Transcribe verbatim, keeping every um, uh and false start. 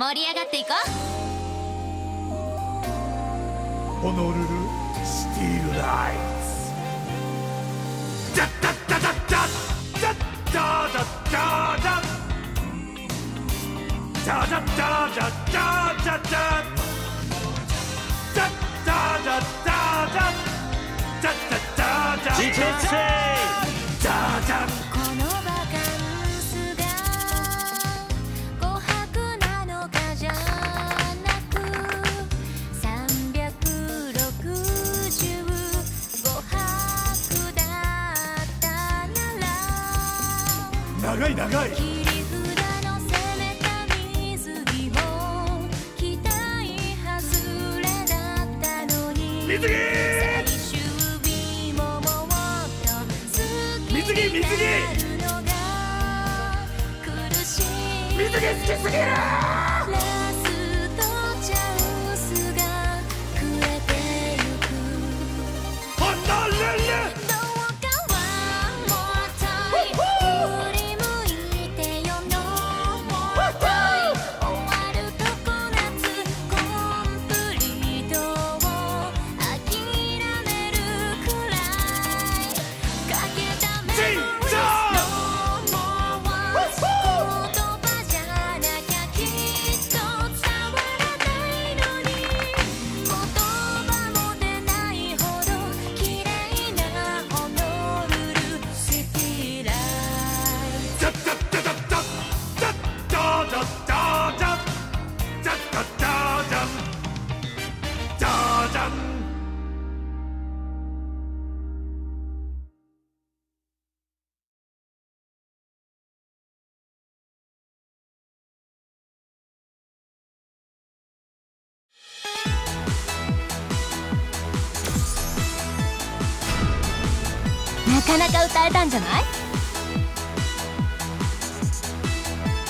盛り上がっていこう。 ホノルルシティーライツ。ジャッダッダダッダッダッダダッダダッダダッダダッダダッダッダッダッダッダッダッダッダッ長い長い。切り札の攻めた水着も期待外れだったのに、水着最終日ももっと好きになるのが苦しい。水着好きすぎる。ラストチャンスが増えてゆく。ホノルルなかなか歌えたんじゃない？